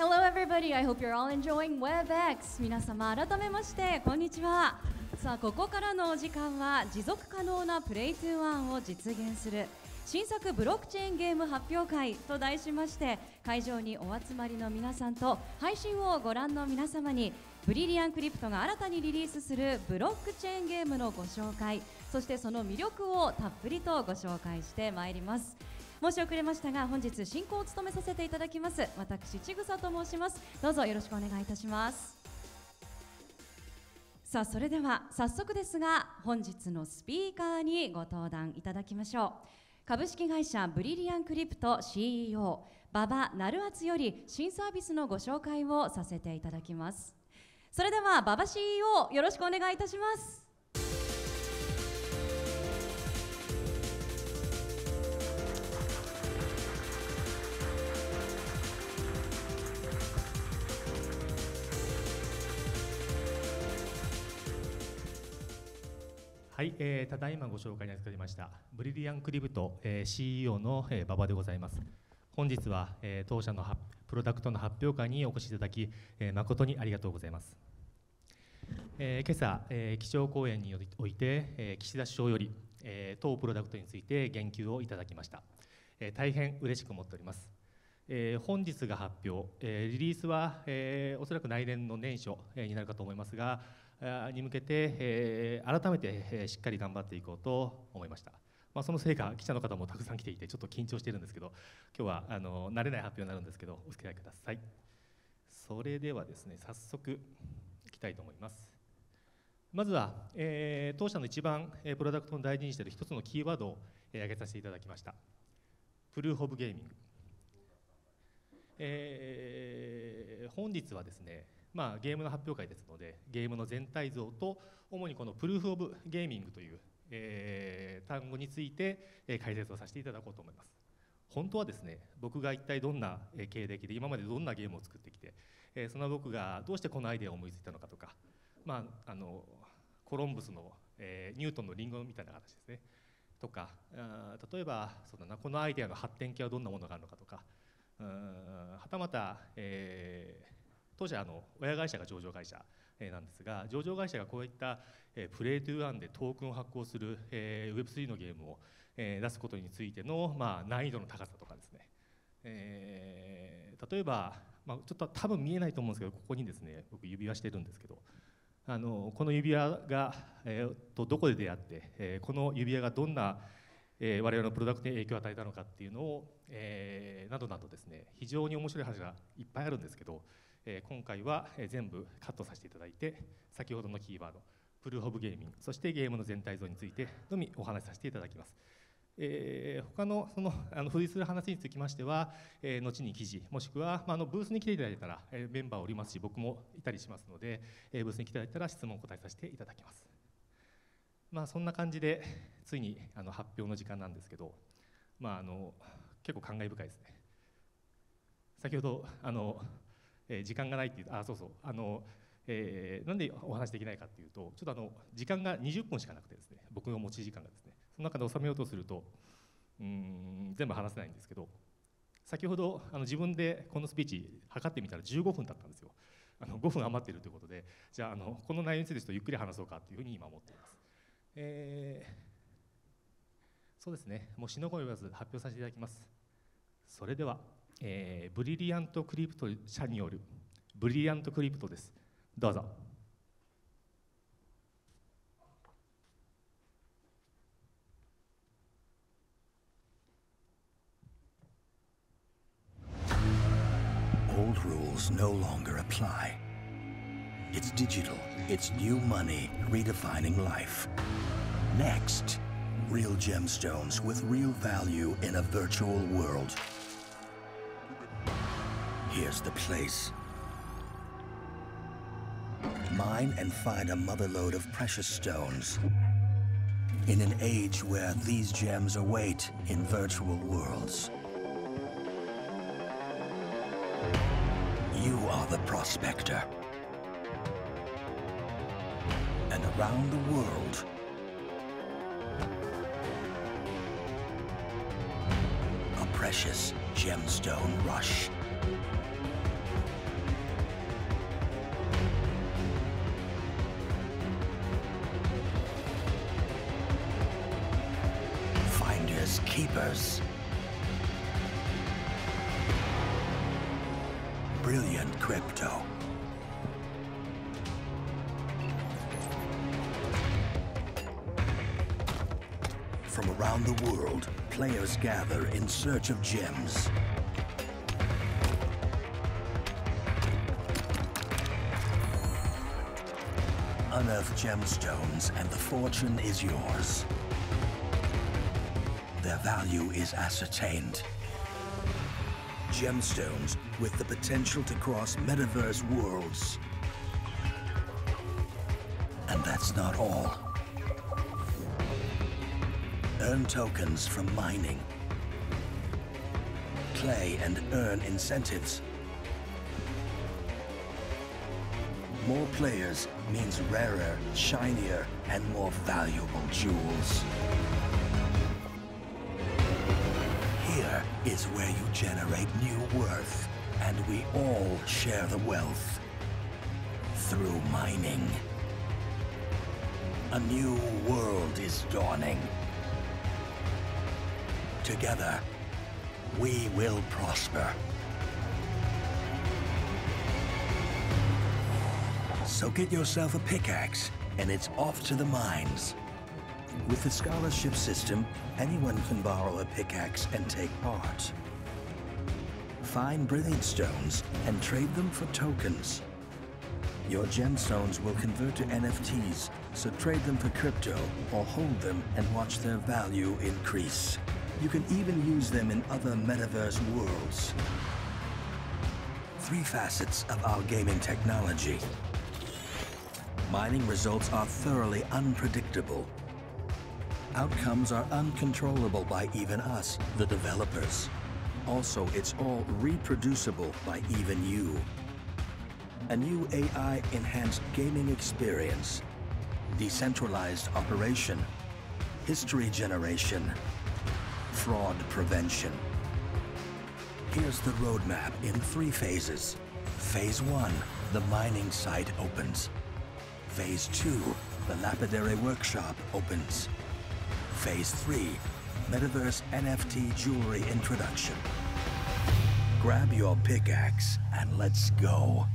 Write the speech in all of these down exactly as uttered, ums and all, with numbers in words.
Hello everybody, I hope you're all enjoying WebEx。 皆様改めましてこんにちは。さあここからのお時間は持続可能なプレイトゥーワンを実現する新作ブロックチェーンゲーム発表会と題しまして、会場にお集まりの皆さんと配信をご覧の皆様にブリリアンクリプトが新たにリリースするブロックチェーンゲームのご紹介、そしてその魅力をたっぷりとご紹介してまいります。申し遅れましたが本日進行を務めさせていただきます私ちぐさと申します。どうぞよろしくお願いいたします。さあそれでは早速ですが本日のスピーカーにご登壇いただきましょう。株式会社ブリリアンクリプト シーイーオー 馬場成厚より新サービスのご紹介をさせていただきます。それでは馬場 シーイーオー よろしくお願いいたします。 はい、えー、ただいまご紹介に預かりましたブリリアンクリプト、えー、シーイーオー の、えー、馬場でございます。本日は、えー、当社のプロダクトの発表会にお越しいただき、えー、誠にありがとうございます。えー、今朝、えー、基調講演において、えー、岸田首相より、えー、当プロダクトについて言及をいただきました。えー、大変嬉しく思っております。えー、本日が発表、えー、リリースは、えー、おそらく来年の年初、えー、になるかと思いますがに向けて、えー、改めて、えー、しっかり頑張っていこうと思いました。まあ、そのせいか記者の方もたくさん来ていてちょっと緊張しているんですけど、今日はあの慣れない発表になるんですけどお付き合いください。それではですね早速いきたいと思います。まずは、えー、当社の一番、えー、プロダクトの大事にしている一つのキーワードを、えー、挙げさせていただきました。プルーフ・オブ・ゲーミング。えー、本日はですねまあ、ゲームの発表会ですのでゲームの全体像と主にこのプルーフ・オブ・ゲーミングという、えー、単語について、えー、解説をさせていただこうと思います。本当はですね僕が一体どんな、えー、経歴で今までどんなゲームを作ってきて、えー、その僕がどうしてこのアイデアを思いついたのかとか、まあ、あのコロンブスの、えー、ニュートンのリンゴみたいな形ですねとか、あ例えばそうだなこのアイデアの発展系はどんなものがあるのかとか、うんはたまた、えー当社あの親会社が上場会社、えー、なんですが上場会社がこういった、えー、プレイトゥーワンでトークンを発行する、えー、ウェブスリー のゲームを、えー、出すことについての、まあ、難易度の高さとかですね、えー、例えば、まあ、ちょっと多分見えないと思うんですけどここにですね僕指輪してるんですけどあのこの指輪が、えー、とどこで出会って、えー、この指輪がどんなえー、我々のプロダクトに影響を与えたのかっていうのを、えー、などなどですね非常に面白い話がいっぱいあるんですけど、えー、今回は、えー、全部カットさせていただいて先ほどのキーワードプルーフ・オブ・ゲーミングそしてゲームの全体像についてのみお話しさせていただきます。えー、他のそのあの付随する話につきましては、えー、後に記事もしくは、まあ、あのブースに来ていただいたら、えー、メンバーおりますし僕もいたりしますので、えー、ブースに来ていただいたら質問を答えさせていただきます。まあ、そんな感じでついにあの発表の時間なんですけど、まあ、あの結構感慨深いですね。先ほどあの、えー、時間がないっていうあそうそうあの、えー、なんでお話できないかっていうとちょっとあの時間がにじゅっぷんしかなくてですね僕の持ち時間がですねその中で収めようとするとうーん全部話せないんですけど先ほどあの自分でこのスピーチ測ってみたらじゅうごふんだったんですよ。あのごふん余っているということでじゃあ、あのこの内容についてちょっとゆっくり話そうかというふうに今思っています。えー、そうですねもうしのご言わず発表させていただきます。それでは、えー、ブリリアントクリプト社によるブリリアントクリプトです。どうぞ。 Old rules no longer apply. It's digital, it's new money, redefining life. Next, real gemstones with real value in a virtual world. Here's the place. Mine and find a motherlode of precious stones. In an age where these gems await in virtual worlds. You are the prospector. And around the world, a precious gemstone rush. keepers. Brilliant crypto. From around the world, players gather in search of gems. Unearth gemstones and the fortune is yours. Their value is ascertained. Gemstones with the potential to cross metaverse worlds. And that's not all. Earn tokens from mining. Play and earn incentives. More players means rarer, shinier, and more valuable jewels. Here is where you generate new worth, and we all share the wealth through mining. A new world is dawning. Together, we will prosper. So get yourself a pickaxe, and it's off to the mines. With the scholarship system, anyone can borrow a pickaxe and take part. Find brilliant stones and trade them for tokens. Your gemstones will convert to N F Ts, so trade them for crypto or hold them and watch their value increase. You can even use them in other metaverse worlds. Three facets of our gaming technology. Mining results are thoroughly unpredictable. Outcomes are uncontrollable by even us, the developers. Also, it's all reproducible by even you. A new A I-enhanced gaming experience, decentralized operation, history generation, fraud prevention. Here's the roadmap in three phases. Phase one, the mining site opens. Phase two, the lapidary workshop opens. Phase three, Metaverse N F T jewelry introduction. Grab your pickaxe and let's go.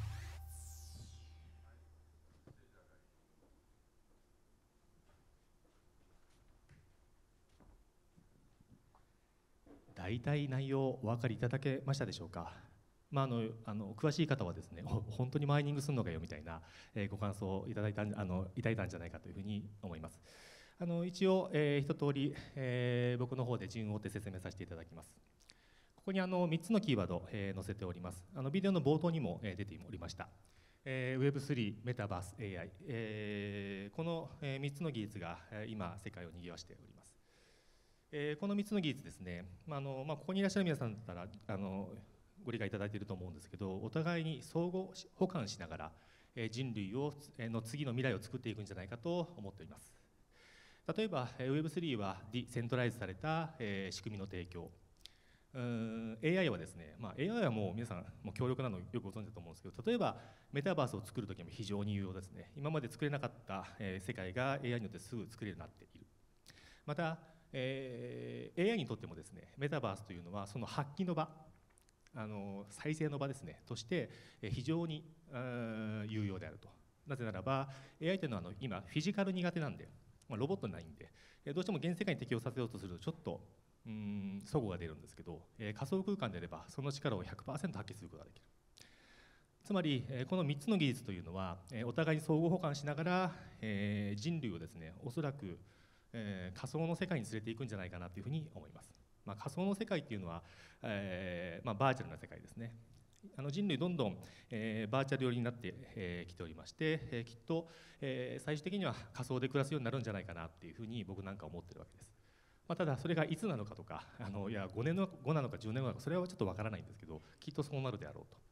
大体内容お分かりいただけましたでしょうか。まあ、あのあの詳しい方はですね、本当にマイニングするのかよみたいな、えー、ご感想をいただいたあのいただいたんじゃないかというふうに思います。あの一応、えー、一通り、えー、僕の方で順を追って説明させていただきます。ここにあのみっつのキーワード、えー、載せております。あのビデオの冒頭にも、えー、出ておりました。えー、ウェブスリー、メタバース、エーアイ、えー、この、えー、みっつの技術が、えー、今世界を賑わしております。えー、このみっつの技術ですね、まああのまあ、ここにいらっしゃる皆さんだったらあのご理解いただいていると思うんですけど、お互いに相互補完しながら、えー、人類をの次の未来を作っていくんじゃないかと思っております。例えば ウェブスリー はディセントライズされた、えー、仕組みの提供、うーん エーアイ はですね、まあ、エーアイ はもう皆さんもう強力なのをよくご存知だと思うんですけど、例えばメタバースを作るときも非常に有用ですね。今まで作れなかった、えー、世界が エーアイ によってすぐ作れるようになっている。また、えー、エーアイ にとってもですね、メタバースというのはその発揮の場、あの再生の場ですねとして非常に有用であると。なぜならば エーアイ というのはあの今フィジカル苦手なんで、まあ、ロボットないんでどうしても現世界に適応させようとするとちょっとうーん齟齬が出るんですけど、えー、仮想空間であればその力を ひゃくパーセント 発揮することができる。つまり、えー、このみっつの技術というのは、えー、お互いに相互補完しながら、えー、人類をですねおそらく、えー、仮想の世界に連れていくんじゃないかなというふうに思います。まあ、仮想の世界っていうのは、えーまあ、バーチャルな世界ですね。あの人類どんどん、えー、バーチャル寄りになってき、えー、ておりまして、えー、きっと、えー、最終的には仮想で暮らすようになるんじゃないかなっていうふうに僕なんか思ってるわけです。まあ、ただそれがいつなのかとかあのいやごねんごなのかじゅうねんごなのかそれはちょっとわからないんですけど、きっとそうなるであろうと。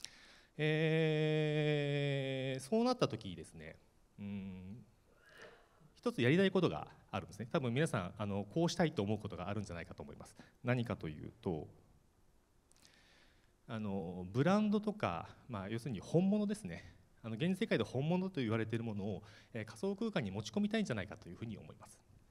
えー、そうなった時にですね、うん一つやりたいことがあるんですね。多分皆さんあのこうしたいと思うことがあるんじゃないかと思います。何かというと、あのブランドとか、まあ、要するに本物ですね。あの現世界で本物と言われているものを、えー、仮想空間に持ち込みたいんじゃないかというふうに思います。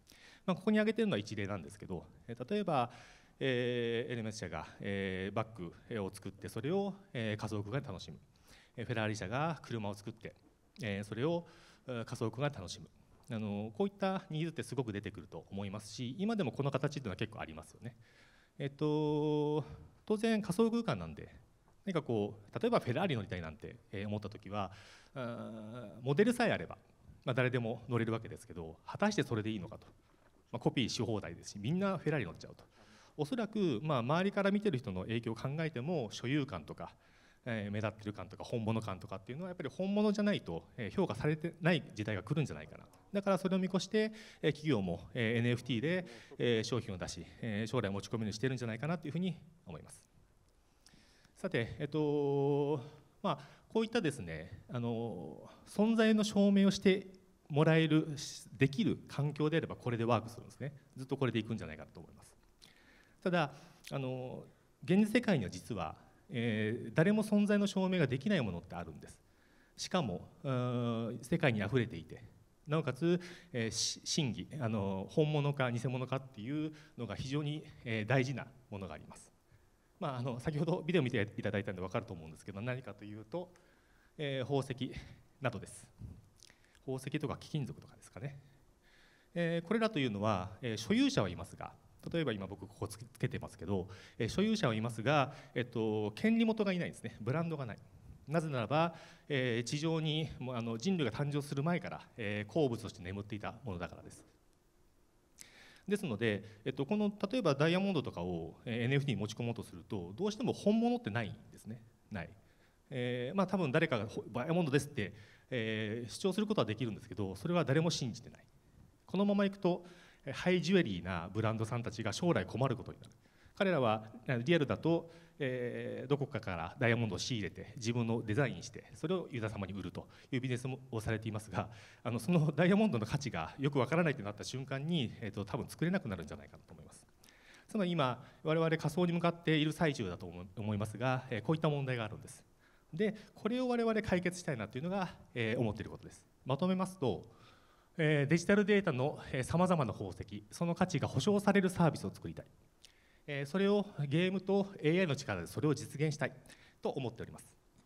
まあ、ここに挙げているのは一例なんですけど、えー、例えば、えー、エルメス社が、えー、バッグを作ってそれを、えー、仮想空間で楽しむ、えー、フェラーリ社が車を作って、えー、それを仮想空間で楽しむ、あのこういったニーズってすごく出てくると思いますし、今でもこの形というのは結構ありますよね。えっと、当然仮想空間なんで何かこう例えばフェラーリ乗りたいなんて思った時はモデルさえあれば、まあ、誰でも乗れるわけですけど、果たしてそれでいいのかと、まあ、コピーし放題ですしみんなフェラーリ乗っちゃうと、おそらくまあ周りから見てる人の影響を考えても所有感とか、えー、目立ってる感とか本物感とかっていうのはやっぱり本物じゃないと評価されてない時代が来るんじゃないかなと。だからそれを見越して企業も エヌエフティー で商品を出し将来持ち込みにしてるんじゃないかなというふうに思います。さて、えっとまあ、こういったですね、あの存在の証明をしてもらえるできる環境であればこれでワークするんですね。ずっとこれでいくんじゃないかと思います。ただあの現実世界には実は、えー、誰も存在の証明ができないものってあるんです。しかも世界にあふれていて、なおかつ、えー、真偽あの本物か偽物かっていうのが非常に、えー、大事なものがあります。まあ、あの先ほどビデオ見ていただいたので分かると思うんですけど、何かというと、えー、宝石などです。宝石とか貴金属とかですかね、えー、これらというのは、えー、所有者はいますが、例えば今僕ここつけてますけど、えー、所有者はいますが、えっと、権利元がいないんですね。ブランドがない。なぜならば、えー、地上にもうあの人類が誕生する前から、えー、鉱物として眠っていたものだからです。ですので、えっと、この例えばダイヤモンドとかを エヌエフティー に持ち込もうとするとどうしても本物ってないんですね。ない、えー、まあ多分誰かがダイヤモンドですって、えー、主張することはできるんですけど、それは誰も信じてない。このままいくとハイジュエリーなブランドさんたちが将来困ることになる。彼らはリアルだと、えー、どこかからダイヤモンドを仕入れて自分のデザインしてそれをユーザー様に売るというビジネスをされていますが、あのそのダイヤモンドの価値がよくわからないとなった瞬間に、えー、と多分作れなくなるんじゃないかなと思います。つまり今我々仮想に向かっている最中だと思いますが、えー、こういった問題があるんです。でこれを我々解決したいなというのが、えー、思っていることです。まとめますと、えー、デジタルデータのさまざまな宝石、その価値が保証されるサービスを作りたい、えー、それをゲームと エーアイ の力でそれを実現したいと思っております。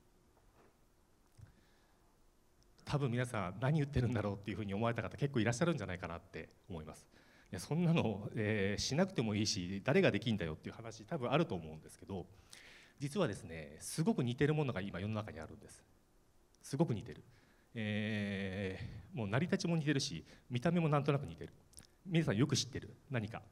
多分皆さん何言ってるんだろうっていうふうに思われた方結構いらっしゃるんじゃないかなって思います。いやそんなの、えー、しなくてもいいし誰ができんだよっていう話多分あると思うんですけど、実はですねすごく似てるものが今世の中にあるんです。すごく似てる、えー、もう成り立ちも似てるし見た目もなんとなく似てる。皆さんよく知ってる何か、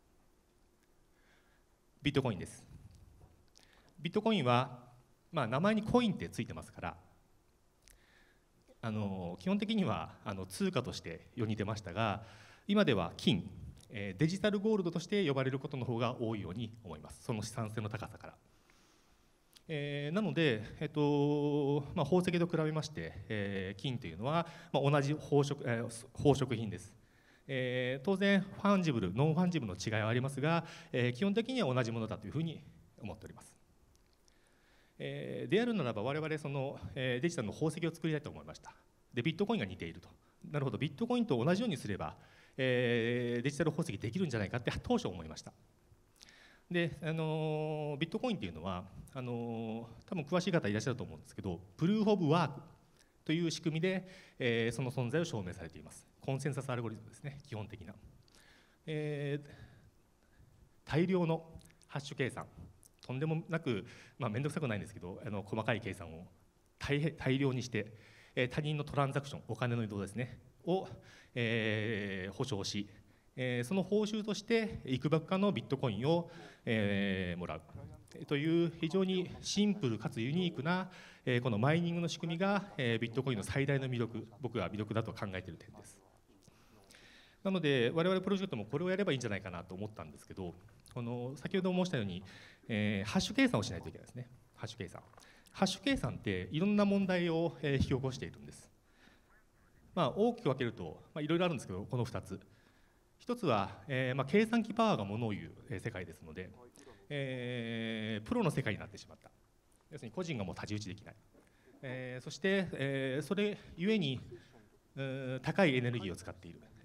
ビットコインです。ビットコインは、まあ、名前にコインってついてますから、あの基本的にはあの通貨として世に出ましたが、今では金、えー、デジタルゴールドとして呼ばれることの方が多いように思います。その資産性の高さから、えー、なので、えっとまあ、宝石と比べまして、えー、金というのは、まあ、同じ宝飾、えー、宝飾品です。えー、当然ファンジブル、ノンファンジブルの違いはありますが、えー、基本的には同じものだというふうに思っております。えー、であるならば我々その、えー、デジタルの宝石を作りたいと思いました。でビットコインが似ていると、なるほどビットコインと同じようにすれば、えー、デジタル宝石できるんじゃないかって当初思いました。で、あのー、ビットコインっていうのはあのー、多分詳しい方いらっしゃると思うんですけど、プルーフ・オブ・ワークという仕組みで、えー、その存在を証明されています。コンセンサスアルゴリズムですね、基本的な、えー、大量のハッシュ計算、とんでもなく、まあ、面倒くさくないんですけど、あの細かい計算を 大, 大量にして、えー、他人のトランザクション、お金の移動ですねを、えー、保証し、えー、その報酬としていくばくかのビットコインを、えー、もらうという非常にシンプルかつユニークな、えー、このマイニングの仕組みが、えー、ビットコインの最大の魅力、僕は魅力だと考えている点です。なので我々プロジェクトもこれをやればいいんじゃないかなと思ったんですけど、この先ほど申したように、えー、ハッシュ計算をしないといけないですね。ハッシュ計算ハッシュ計算っていろんな問題を、えー、引き起こしているんです。まあ、大きく分けると、まあ、いろいろあるんですけど、このふたつ、ひとつは、えーまあ、計算機パワーがものを言う、えー、世界ですので、えー、プロの世界になってしまった。要するに個人がもう太刀打ちできない、えー、そして、えー、それゆえに高いエネルギーを使っている、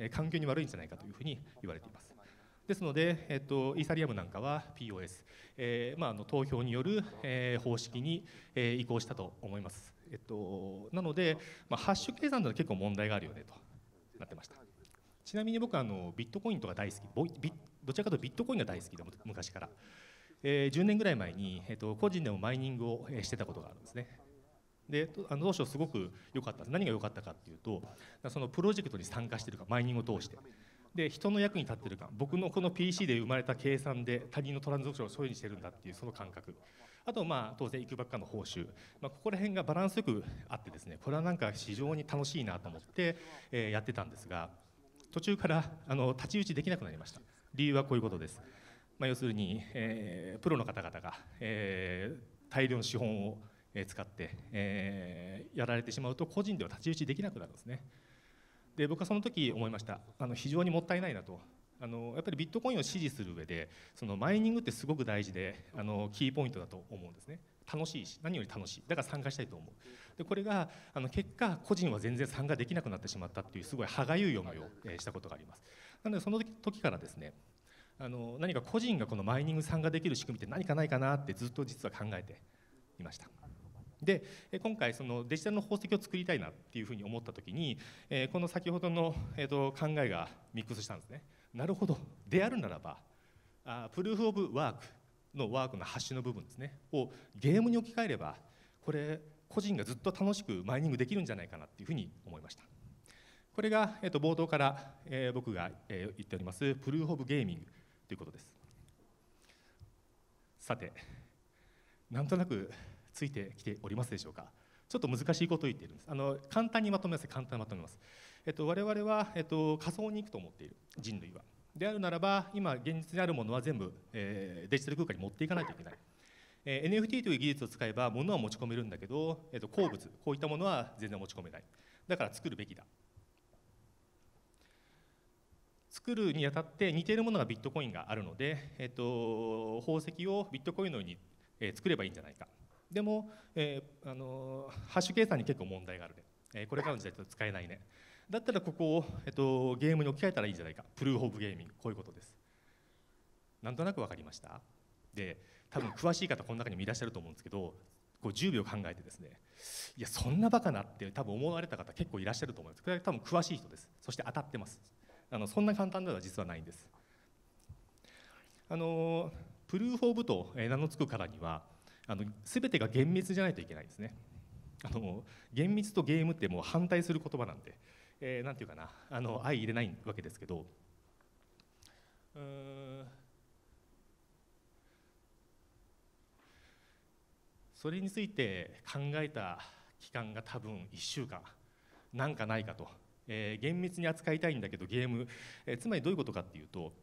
えー、環境に悪いんじゃないかというふうに言われています。ですので、えっと、イーサリアムなんかは ピーオーエス、えーまあ、あの投票による、えー、方式に、えー、移行したと思います。えっと、なので、まあ、ハッシュ計算では結構問題があるよねとなってました。ちなみに僕はあのビットコインとか大好き、ビどちらかというとビットコインが大好きで昔から、えー、じゅうねんぐらい前に、えっと、個人でもマイニングをしてたことがあるんですね。であの当初すごく良かったです。何が良かったかっていうと、そのプロジェクトに参加しているか、マイニングを通してで人の役に立っているか、僕のこの ピーシー で生まれた計算で他人のトランザクションをそういうふうにしてるんだっていうその感覚、あとまあ当然いくばっかの報酬、まあ、ここら辺がバランスよくあってですね、これはなんか非常に楽しいなと思って、えー、やってたんですが、途中からあの太刀打ちできなくなりました。理由はこういうことです。まあ、要するに、えー、プロの方々が、えー、大量の資本を使って、えー、やられてしまうと個人では太刀打ちできなくなるんですね。で僕はその時思いました。あの非常にもったいないなと。あのやっぱりビットコインを支持する上でそのマイニングってすごく大事で、あのキーポイントだと思うんですね。楽しいし何より楽しい、だから参加したいと思う。でこれがあの結果個人は全然参加できなくなってしまったっていうすごい歯がゆい思いを、えー、したことがあります。なのでその時からですね、あの何か個人がこのマイニング参加できる仕組みって何かないかなってずっと実は考えていました。で今回そのデジタルの宝石を作りたいなっていうふうに思った時に、えー、この先ほどの、えー、と考えがミックスしたんですね。なるほど、であるならばあプルーフオブワークのワークのハッシュの部分ですねをゲームに置き換えれば、これ個人がずっと楽しくマイニングできるんじゃないかなっていうふうに思いました。これが、えー、と冒頭から、えー、僕が、えー、言っておりますプルーフオブゲーミングということです。さてなんとなくついてきておりますでしょうか。ちょっと難しいことを言っているんです。あの簡単にまとめます。簡単にまとめます。えっと、我々は、えっと、仮想に行くと思っている、人類は。であるならば、今現実にあるものは全部、えー、デジタル空間に持っていかないといけない。えー、エヌエフティー という技術を使えば物は持ち込めるんだけど、えっと、鉱物、こういったものは全然持ち込めない。だから作るべきだ。作るにあたって似ているものがビットコインがあるので、えっと、宝石をビットコインのように、えー、作ればいいんじゃないか。でも、えーあのー、ハッシュ計算に結構問題があるね、えー、これからの時代だと使えないね。だったらここを、えっと、ゲームに置き換えたらいいんじゃないか。プルーフオブゲーミング、こういうことです。なんとなく分かりました。で多分詳しい方この中にもいらっしゃると思うんですけど、こうじゅうびょう考えてですね、いやそんなバカなって多分思われた方結構いらっしゃると思います。これは多分詳しい人です。そして当たってます。あのそんな簡単では実はないんです。あのー、プルーフオブと名の付くからにはあの全てが厳密じゃないといけないですね。あの厳密とゲームってもう反対する言葉なんで、えー、なんていうかな、あの相入れないわけですけど、うーんそれについて考えた期間が多分いっしゅうかんなんかないかと、えー、厳密に扱いたいんだけどゲーム、えー、つまりどういうことかっていうと、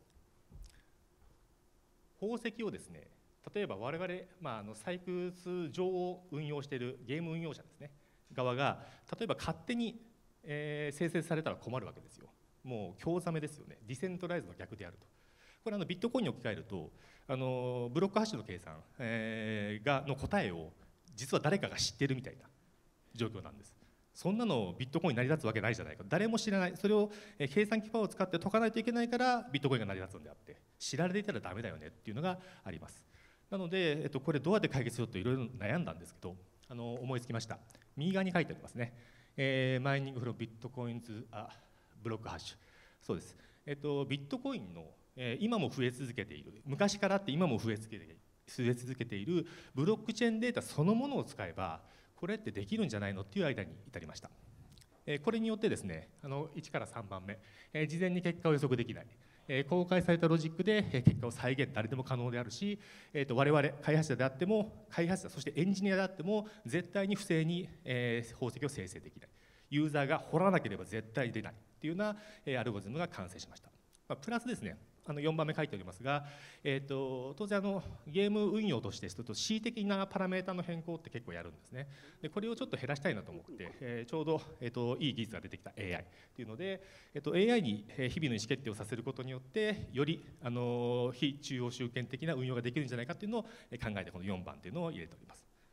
宝石をですね、例えば我々、まあ、あの採掘場を運用しているゲーム運用者ですね側が例えば勝手に、えー、生成されたら困るわけですよ。もう興ざめですよね。ディセントライズの逆であると。これあのビットコインに置き換えるとあのブロックハッシュの計算、えー、がの答えを実は誰かが知ってるみたいな状況なんです。そんなのビットコイン成り立つわけないじゃないか。誰も知らない。それを、えー、計算機パワーを使って解かないといけないからビットコインが成り立つんであって、知られていたらダメだよねっていうのがあります。なので、えっと、これどうやって解決しようといろいろ悩んだんですけど、あの思いつきました。右側に書いてありますね。えー、マイニングフロービットコインズあブロックハッシュ。そうです。えっと、ビットコインの、えー、今も増え続けている、昔からあって今も増え続けている、増え続けているブロックチェーンデータそのものを使えば、これってできるんじゃないのっていう間に至りました。えー、これによってですね、あのいちからさんばんめ、えー、事前に結果を予測できない。えー、公開されたロジックで結果を再現、誰でも可能であるし、えー、と我々開発者であっても開発者そしてエンジニアであっても絶対に不正に、えー、宝石を生成できない、ユーザーが掘らなければ絶対出ないというような、えー、アルゴリズムが完成しました。まあ、プラスですね、あのよんばんめ書いておりますが、えー、と当然あのゲーム運用としてですと恣意的なパラメータの変更って結構やるんですね。でこれをちょっと減らしたいなと思って、えー、ちょうど、えー、といい技術が出てきた エーアイ というので、えー、と エーアイ に日々の意思決定をさせることによってよりあの非中央集権的な運用ができるんじゃないかというのを考えてこのよんばんというのを入れております。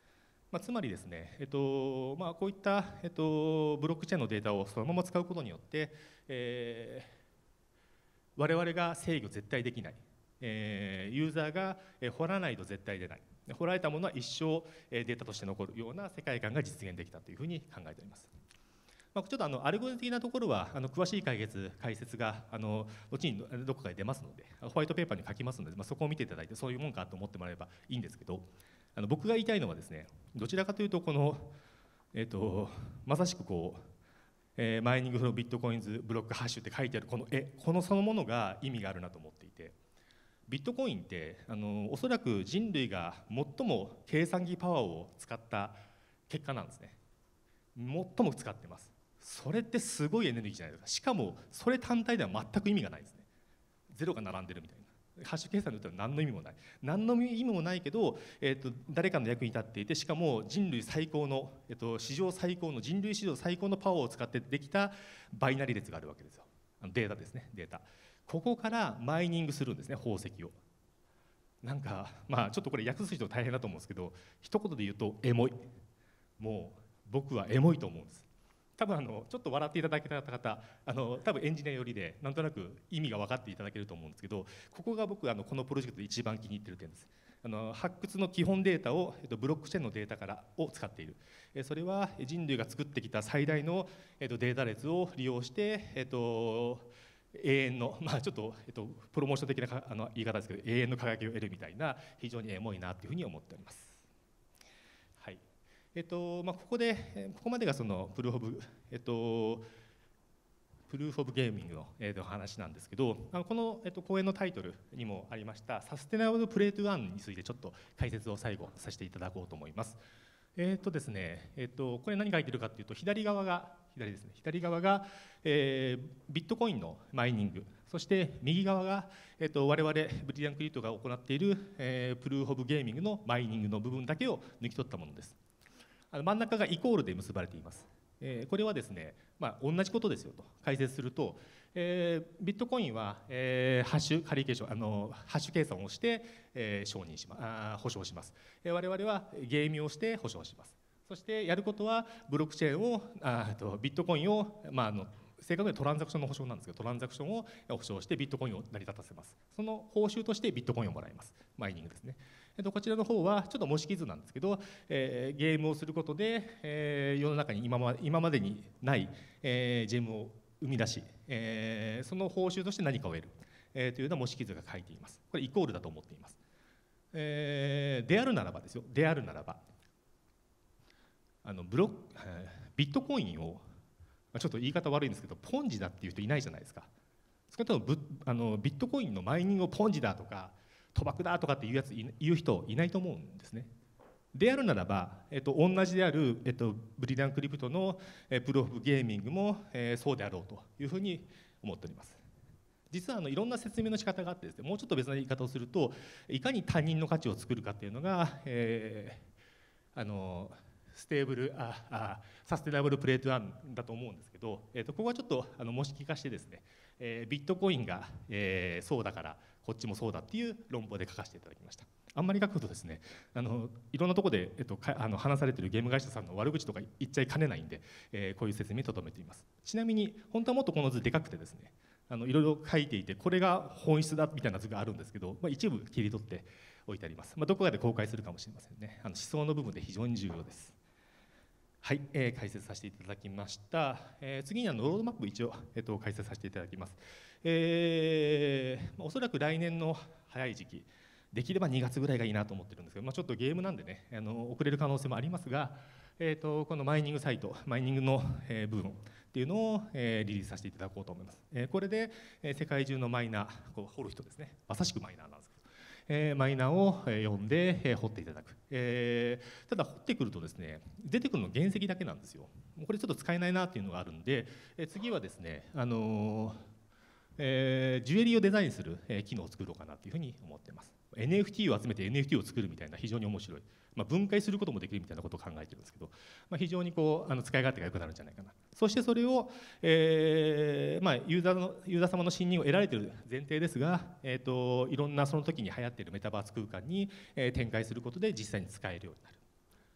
まあ、つまりですね、えっとまあ、こういった、えっと、ブロックチェーンのデータをそのまま使うことによって、えー、我々が制御絶対できない、えー、ユーザーが掘らないと絶対出ない、掘られたものは一生データとして残るような世界観が実現できたというふうに考えております。まあ、ちょっとあのアルゴリズム的なところはあの詳しい解決解説があの後にどこかで出ますので、ホワイトペーパーに書きますので、まあ、そこを見ていただいてそういうもんかと思ってもらえればいいんですけど、あの僕が言いたいのはですね、どちらかというとこの、えー、とまさしくこう、えー、マイニングフロービットコインズブロックハッシュって書いてあるこの絵、このそのものが意味があるなと思っていて、ビットコインってあのおそらく人類が最も計算機パワーを使った結果なんですね。最も使ってます。それってすごいエネルギーじゃないですか。しかもそれ単体では全く意味がないですね。ゼロが並んでるみたいな。ハッシュ計算で言ったら何の意味もない。何の意味もないけど、えー、と誰かの役に立っていて、しかも人類最高の、えー、と史上最高の人類史上最高のパワーを使ってできたバイナリ列があるわけですよ。あのデータですね、データ。ここからマイニングするんですね、宝石を。なんかまあちょっとこれ訳す人大変だと思うんですけど、一言で言うとエモい。もう僕はエモいと思うんです。多分あのちょっと笑っていただけた方、あの多分エンジニア寄りでなんとなく意味が分かっていただけると思うんですけど、ここが僕あのこのプロジェクトで一番気に入っている点です。あの発掘の基本データを、えっと、ブロックチェーンのデータからを使っている。えそれは人類が作ってきた最大の、えっと、データ列を利用して、えっと、永遠の、まあ、ちょっと、えっと、プロモーション的なかあの言い方ですけど、永遠の輝きを得るみたいな、非常にエモいなというふうに思っております。えっとまあ、ここでここまでがそのプルーフ・オブ、えっと、プルーフ・オブ・ゲーミングの、えっと、話なんですけど、あのこの、えっと、講演のタイトルにもありましたサステナブルプレイトゥワンについてちょっと解説を最後させていただこうと思います。えっとですね、えっと、これ何書いてるかというと、左側が左ですね、左側が、えー、ビットコインのマイニング、そして右側が、えっと、我々ブリリアンクリプトが行っている、えー、プルーフ・オブ・ゲーミングのマイニングの部分だけを抜き取ったものです。あの真ん中がイコールで結ばれています。えー、これはですね、まあ、同じことですよと解説すると、えー、ビットコインは、えー、ハッシュカリケーションあのハッシュ計算をして、えー、承認しまあ保証します。えー、我々はゲームをして保証します。そしてやることはブロックチェーンをあとビットコインを、まあ、あの正確にはトランザクションの保証なんですけど、トランザクションを保証してビットコインを成り立たせます。その報酬としてビットコインをもらいます。マイニングですね。えっと、こちらの方はちょっと模式図なんですけど、えー、ゲームをすることで、えー、世の中に今ま今までにない、えー、ジェムを生み出し、えー、その報酬として何かを得る、えー、というような模式図が書いています。これイコールだと思っています。えー、であるならばですよ、であるならばあのブロック、えー、ビットコインをちょっと言い方悪いんですけど、ポンジだっていう人いないじゃないですか。少なくともブあのビットコインのマイニングをポンジだとか賭博だとかっていうやつ言う人いないと思うんですね。であるならば、えっと、同じである、えっと、ブリリアンクリプトの、えプローフゲーミングも、えー、そうであろうというふうに思っております。実はあのいろんな説明の仕方があってですね、もうちょっと別な言い方をすると、いかに他人の価値を作るかっていうのが、えー、あのステーブルああサステナブルプレートワンだと思うんですけど、えー、とここはちょっとあの模式化してですね、えー、ビットコインが、えー、そうだからこっちもそうだっていう論法で書かせていただきました。あんまり書くとですね、あのいろんなところで、えっと、かあの話されているゲーム会社さんの悪口とか言っちゃいかねないんで、えー、こういう説明にとどめています。ちなみに本当はもっとこの図でかくてですね、あのいろいろ書いていて、これが本質だみたいな図があるんですけど、まあ、一部切り取っておいてあります。まあ、どこかで公開するかもしれませんね。あの思想の部分で非常に重要です。はい、えー、解説させていただきました。えー、次にはロードマップ一応、えー、と解説させていただきます。えー、おそらく来年の早い時期、できればにがつぐらいがいいなと思ってるんですけど、まあ、ちょっとゲームなんでね、あの遅れる可能性もありますが、えー、とこのマイニングサイト、マイニングの、えー、部分っていうのを、えー、リリースさせていただこうと思います。えー、これで、えー、世界中のマイナー、こう掘る人ですね、まさしくマイナーなんですけど、えー、マイナーを、えー、読んで、えー、掘っていただく、えー、ただ掘ってくるとですね、出てくるの原石だけなんですよ。これちょっと使えないなっていうのがあるんで、えー、次はですね、あのーえー、ジュエリーをデザインする、えー、機能を作ろうかなというふうに思っています。 エヌエフティー を集めて エヌエフティー を作るみたいな非常に面白い、まあ、分解することもできるみたいなことを考えてるんですけど、まあ、非常にこうあの使い勝手が良くなるんじゃないかな。そしてそれを、えーまあ、ユーザーのユーザー様の信任を得られている前提ですが、えー、といろんなその時に流行っているメタバース空間に、えー、展開することで実際に使えるようになる。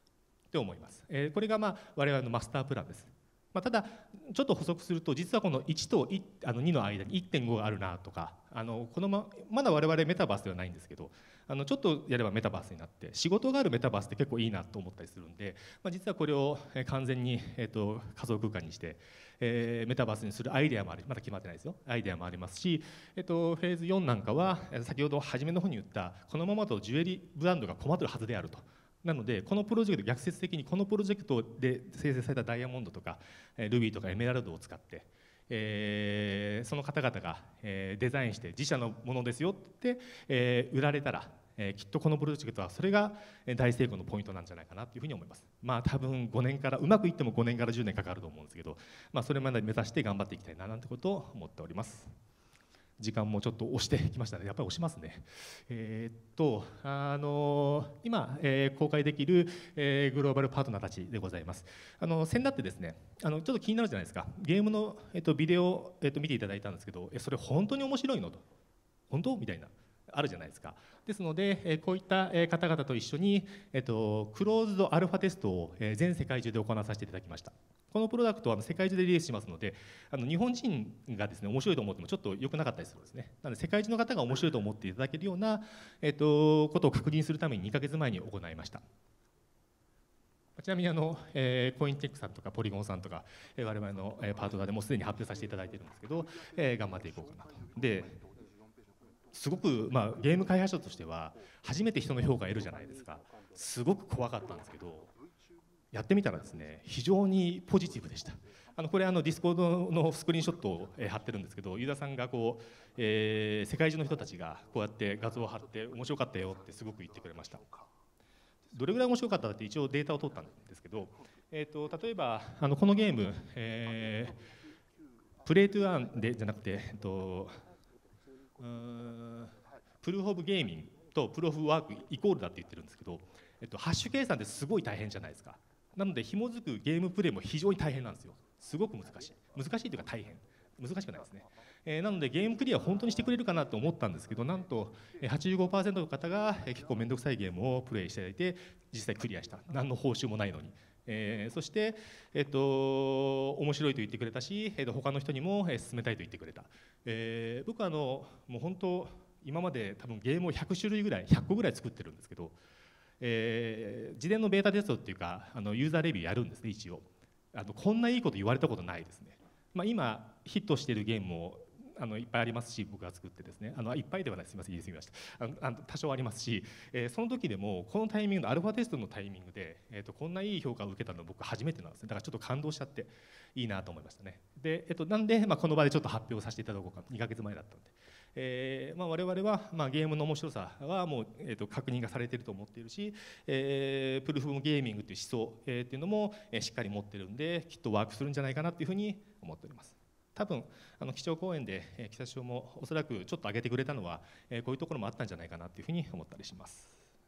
って思います。えー、これがまあ我々のマスタープランです。まあ、ただちょっと補足すると、実はこのいちとあのにの間に いってんご があるなとか、あのこのままだ我々メタバースではないんですけど、あのちょっとやればメタバースになって仕事があるメタバースって結構いいなと思ったりするんで、まあ、実はこれを完全に、えー、と仮想空間にして、えー、メタバースにするアイデアもあり、まだ決まってないですよ、アイデアもありますし、えー、とフェーズよんなんかは先ほど初めの方に言ったこのままだとジュエリーブランドが困ってるはずであると。なのでこのプロジェクト、逆説的にこのプロジェクトで生成されたダイヤモンドとかルビーとかエメラルドを使って、えー、その方々が、えー、デザインして自社のものですよって、えー、売られたら、えー、きっとこのプロジェクトはそれが大成功のポイントなんじゃないかなというふうに思います。まあ多分ごねんからうまくいってもごねんからじゅうねんかかると思うんですけど、まあ、それまで目指して頑張っていきたいななんてことを思っております。時間もちょっと押してきましたね。やっぱり押しますね。えー、っとあのー、今、えー、公開できる、えー、グローバルパートナーたちでございます。あの先だってですね、あのちょっと気になるじゃないですか。ゲームの、えっと、ビデオ、えっと、見ていただいたんですけど、えそれ本当に面白いのと、本当みたいなあるじゃないですか。ですので、えー、こういった方々と一緒に、えっと、クローズドアルファテストを、えー、全世界中で行わさせていただきました。このプロダクトは世界中でリリースしますので、あの日本人がですね面白いと思ってもちょっと良くなかったりするんですね。なので世界中の方が面白いと思っていただけるような、えっと、ことを確認するためににかげつまえに行いました。ちなみにあの、えー、コインテックさんとかポリゴンさんとか、えー、我々の、えー、パートナーでもうすでに発表させていただいているんですけど、えー、頑張っていこうかなと。ですごく、まあ、ゲーム開発者としては初めて人の評価を得るじゃないですか。すごく怖かったんですけど、やってみたらですね非常にポジティブでした。あのこれあのディスコードのスクリーンショットを、えー、貼ってるんですけど、ユーザーさんがこう、えー、世界中の人たちがこうやって画像を貼って面白かったよってすごく言ってくれました。どれぐらい面白かったかって一応データを取ったんですけど、えー、と例えばあのこのゲーム、えー、プレイトゥーアンでじゃなくて、えっと、うーんプルーフ・オブ・ゲーミングとプルーフ・ワークイコールだって言ってるんですけど、えっと、ハッシュ計算ってすごい大変じゃないですか。なので紐づくゲームプレイも非常に大変なんですよ。すごく難しい難しいというか大変難しくないですね。えー、なのでゲームクリア本当にしてくれるかなと思ったんですけど、なんと はちじゅうごパーセント の方が結構面倒くさいゲームをプレイしていただいて実際クリアした。何の報酬もないのに、えー、そして、えっと、面白いと言ってくれたし、えっと、他の人にも勧めたいと言ってくれた。えー、僕はあのもう本当今まで多分ゲームをひゃくしゅるいぐらいひゃっこぐらい作ってるんですけど、えー、事前のベータテストっていうかあのユーザーレビューやるんですね。一応あのこんないいこと言われたことないですね。まあ、今ヒットしているゲームもあのいっぱいありますし、僕が作ってですね、あのいっぱいではない、すみません言い過ぎました。あのあの多少ありますし、えー、その時でもこのタイミングのアルファテストのタイミングで、えー、とこんないい評価を受けたのは僕初めてなんですね。だからちょっと感動しちゃっていいなと思いましたね。で、えー、となんで、まあ、この場でちょっと発表させていただこうか、にかげつまえだったので。えーまあ、我々は、まあ、ゲームの面白さはもう、えー、と確認がされていると思っているし、えー、プルーフ・オブ・ゲーミングという思想、えー、っていうのも、えー、しっかり持ってるんできっとワークするんじゃないかなというふうに思っております。多分あの基調講演で、えー、北首相もおそらくちょっと上げてくれたのは、えー、こういうところもあったんじゃないかなというふうに思ったりします。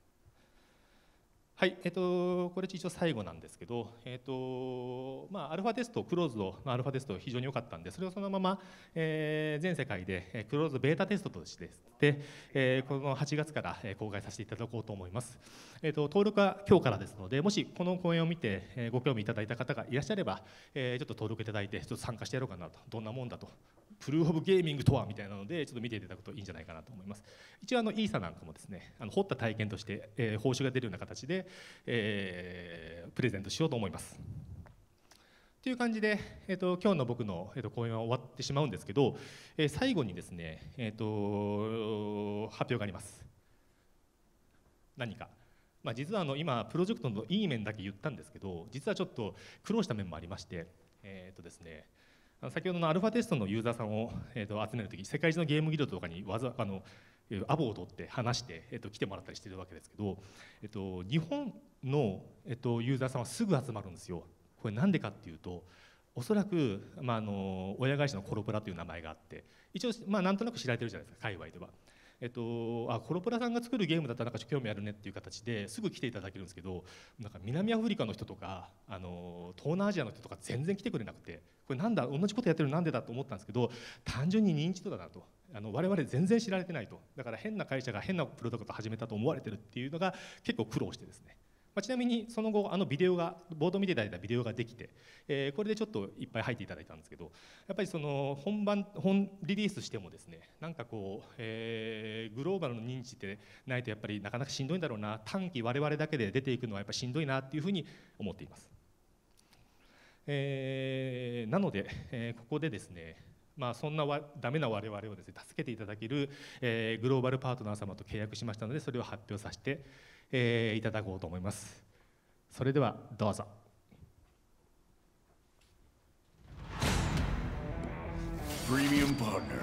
はい、えっと、これ一応最後なんですけど、えっとまあ、アルファテスト、クローズドのアルファテスト非常に良かったんで、それをそのまま、えー、全世界でクローズドベータテストとしてで、えー、このはちがつから公開させていただこうと思います。えっと、登録は今日からですので、もしこの講演を見てご興味いただいた方がいらっしゃれば、えー、ちょっと登録いただいてちょっと参加してやろうかなと、どんなもんだと、プルーフ・オブ・ゲーミングとはみたいなのでちょっと見ていただくといいんじゃないかなと思います。一応あのイーサなんかもですね、あの掘った体験として、えー、報酬が出るような形で、えー、プレゼントしようと思います。という感じで、えー、と今日の僕の、えー、と講演は終わってしまうんですけど、えー、最後にですね、えー、と発表があります。何か、まあ、実はあの今プロジェクトのいい面だけ言ったんですけど、実はちょっと苦労した面もありまして、えーとですね、先ほどのアルファテストのユーザーさんを、えー、と集めるとき、世界中のゲームギルドとかにわざあのアポを取って話して、えー、と来てもらったりしてるわけですけど、えー、と日本の、えー、とユーザーさんはすぐ集まるんですよ。これなんでかっていうと、おそらく、まあ、あの親会社のコロプラという名前があって、一応、まあ、なんとなく知られてるじゃないですか、界隈では。えっと、あコロプラさんが作るゲームだったらなんか興味あるねっていう形ですぐ来ていただけるんですけど、なんか南アフリカの人とかあの東南アジアの人とか全然来てくれなくて、これなんだ同じことやってるなんでだと思ったんですけど、単純に認知度だなと、あの我々全然知られてないと、だから変な会社が変なプロダクトを始めたと思われてるっていうのが結構苦労してですね、 まあ、ちなみにその後あのビデオがボード見ていただいたビデオができて、えー、これでちょっといっぱい入っていただいたんですけど、やっぱりその本番本リリースしてもですね、なんかこう、えー、グローバルの認知ってないとやっぱりなかなかしんどいんだろうな、短期我々だけで出ていくのはやっぱりしんどいなっていうふうに思っています。えー、なので、えー、ここでですね、まあ、そんなわダメな我々をですね助けていただける、えー、グローバルパートナー様と契約しましたので、それを発表させて、えー、いただこうと思います。それではどうぞ。 Premium partner,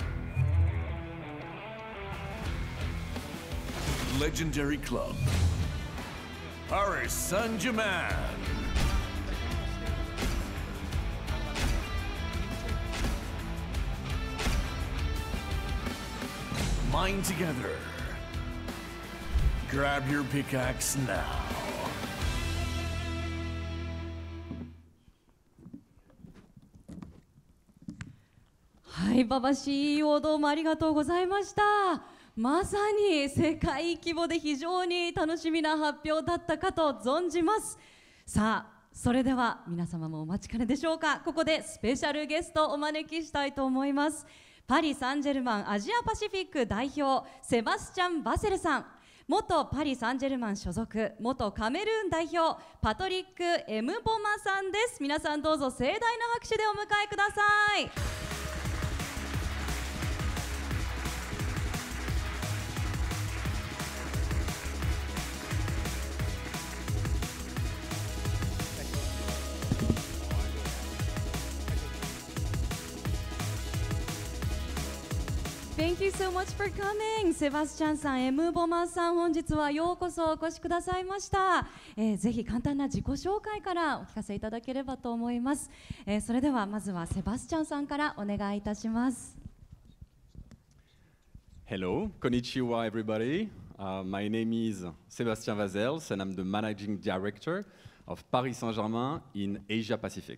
legendary club, Paris Saint-Germain. Mind together. Grab your pickaxe now. はい、馬場 シーイーオー どうもありがとうございました。まさに世界規模で非常に楽しみな発表だったかと存じます。さあ、それでは皆様もお待ちかねでしょうか。ここでスペシャルゲストをお招きしたいと思います。パリ・サンジェルマンアジアパシフィック代表セバスチャン・バセルさん、元パリ・サンジェルマン所属元カメルーン代表パトリック・エムボマさんです。皆さんどうぞ盛大な拍手でお迎えください。Thank you so much for coming. セバスチャンさん、エムボマさん、本日はようこそお越しくださいました。えー、ぜひ簡単な自己紹介からお聞かせいただければと思います。えー、それではまずはセバスチャンさんからお願いいたします。 Hello, konnichiwa everybody. Uh, my name is Sébastien Vazels and I'm the managing director of Paris Saint-Germain in Asia Pacific.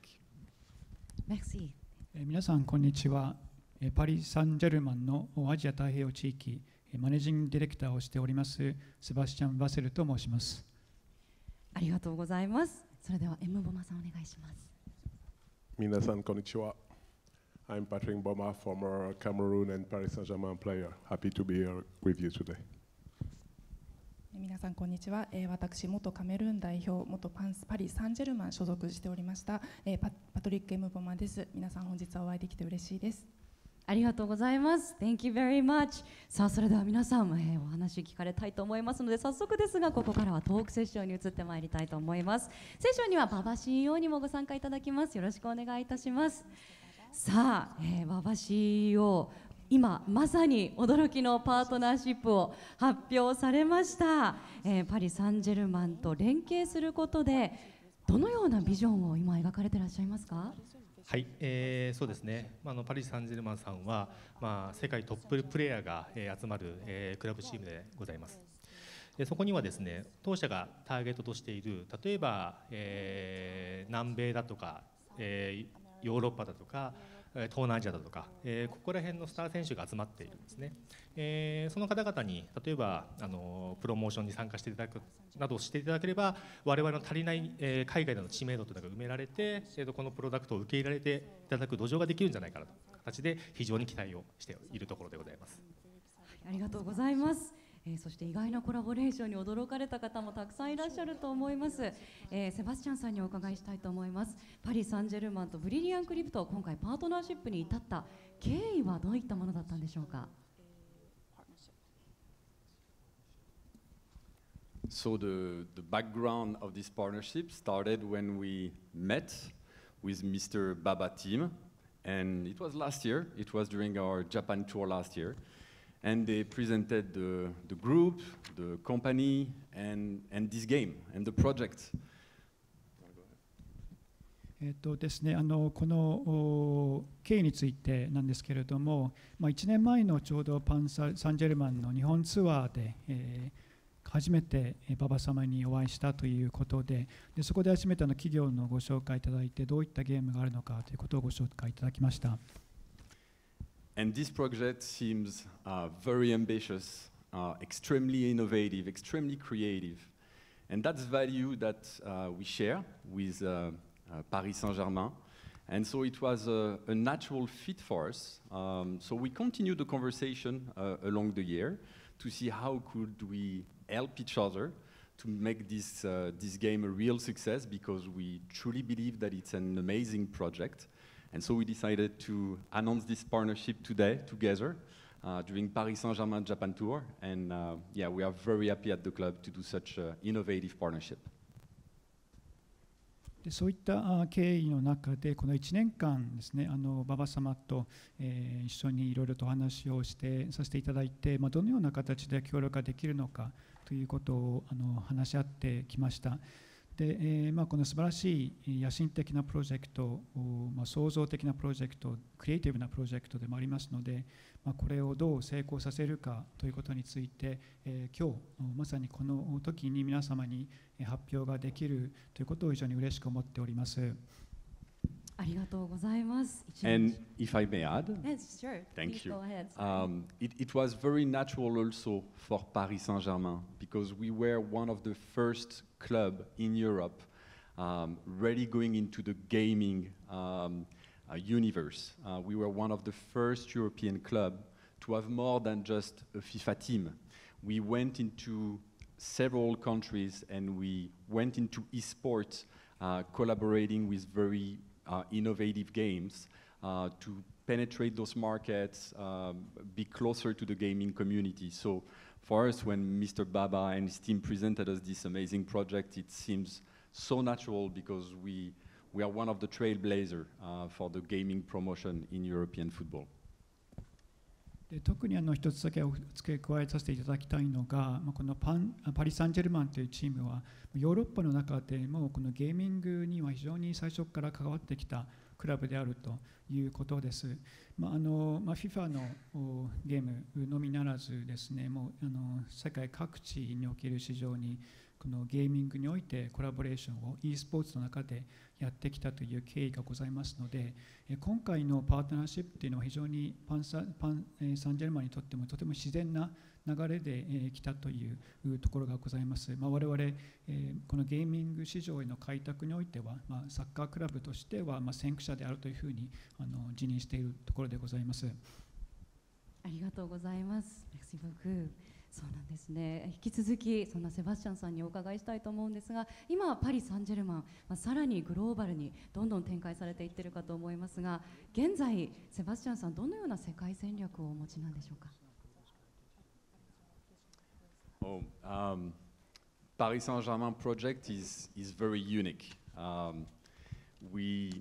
Merci. 皆さんこんにちは。パリ・サンジェルマンのアジア太平洋地域マネージングディレクターをしておりますセバスチャン・バセルと申します。 ありがとうございます。それではエムボマさんお願いします。 皆さんこんにちは。I'm Patrick Boma, former Cameroon and Paris Saint-Germain player. Happy to be here with you today. 皆さんこんにちは。えー、私元カメルーン代表元パンスパリ・サンジェルマン所属しておりました、えー、パ, パトリック・エムボマです。皆さん本日はお会いできて嬉しいです。 ありがとうございます。Thank you very much. さあ、それでは皆さん、えー、お話聞かれたいと思いますので、早速ですがここからはトークセッションに移ってまいりたいと思います。セッションには馬場 シーイーオー にもご参加いただきます。よろしくお願いいたします。さあ、えー、馬場 シーイーオー、今まさに驚きのパートナーシップを発表されました。えー、パリ・サンジェルマンと連携することでどのようなビジョンを今描かれていらっしゃいますか？ はい、えー、そうですね、まあ、あのパリ・サンジェルマンさんは、まあ、世界トッププレーヤーが、えー、集まる、えー、クラブチームでございます。でそこにはですね、当社がターゲットとしている例えば、えー、南米だとか、えー、ヨーロッパだとか東南アジアだとか、えー、ここら辺のスター選手が集まっているんですね。えー、その方々に例えばあのプロモーションに参加していただくなどしていただければ、我々の足りない、えー、海外での知名度というのが埋められて、えー、とこのプロダクトを受け入れられていただく土壌ができるんじゃないかなという形で非常に期待をしているところでございます。 はい、ありがとうございます。えー、そして意外なコラボレーションに驚かれた方もたくさんいらっしゃると思います。えー、セバスチャンさんにお伺いしたいと思います。パリ・サンジェルマンとブリリアン・クリプト、今回パートナーシップに至った経緯はどういったものだったんでしょうか？ So the, the background of this partnership started when we met with Mister Baba team, and it was last year. It was during our Japan tour last year. And they presented the, the group, the company, and, and this game, and the project. えっとですね、あのこの経緯についてなんですけれども、まあ、いちねんまえのちょうどパンササンジェルマンの日本ツアーで、えー、初めて馬場様にお会いしたということで、でそこで初めての企業のご紹介いただいて、どういったゲームがあるのかということをご紹介いただきました。 And this project seems uh, very ambitious, uh, extremely innovative, extremely creative. And that's value that uh, we share with uh, uh, Paris Saint-Germain. And so it was a, a natural fit for us. Um, so we continued the conversation uh, along the year to see how could we help each other to make this, uh, this game a real success, because we truly believe that it's an amazing project. And so we decided to announce this partnership today together uh, during Paris Saint-Germain Japan Tour. And uh, yeah, we are very happy at the club to do such an innovative partnership. でそういったあ経緯の中でこのいちねんかんですね、あの馬場様と、えー、一緒にいろいろとお話をしてさせていただいて、まあ、どのような形で協力ができるのかということをあの話し合ってきました。でえーまあ、この素晴らしい野心的なプロジェクト、まあ、創造的なプロジェクト、クリエイティブなプロジェクトでもありますので、まあ、これをどう成功させるかということについて、えー、今日まさにこの時に皆様に発表ができるということを非常に嬉しく思っております。 ありがとうございます。 And if I may add, yes, sure. thank Please you. Go ahead. Um, it, it was very natural also for Paris Saint-Germain, because we were one of the first club in Europe um, really going into the gaming um, uh, universe. Uh, we were one of the first European club to have more than just a FIFA team. We went into several countries and we went into esports, uh, collaborating with very Uh, innovative games uh, to penetrate those markets, um, be closer to the gaming community. So for us, when Mister Baba and his team presented us this amazing project, it seems so natural, because we, we are one of the trailblazers uh, for the gaming promotion in European football. で特にあの一つだけ付け加えさせていただきたいのが、まあ、このパンパリ・サンジェルマンというチームはヨーロッパの中でもこのゲーミングには非常に最初から関わってきたクラブであるということです。まああのまあ、FIFA のゲームのみならずですね、もうあの世界各地における市場にこのゲーミングにおいてコラボレーションを e スポーツの中でやってきたという経緯がございますので、今回のパートナーシップというのは非常にパンサ、パンサンジェルマンにとってもとても自然な流れで来たというところがございます。まあ、我々このゲーミング市場への開拓においては、まあ、サッカークラブとしてはまあ先駆者であるというふうにあの自認しているところでございます。 ありがとうございます。Merci beaucoup。そうなんですね。引き続きそんなセバスチャンさんにお伺いしたいと思うんですが、今はパリ・サンジェルマン、まあ、さらにグローバルにどんどん展開されていっているかと思いますが、現在セバスチャンさんどのような世界戦略をお持ちなんでしょうか。 Oh, um, Paris Saint-Germain project is is very unique. Um, we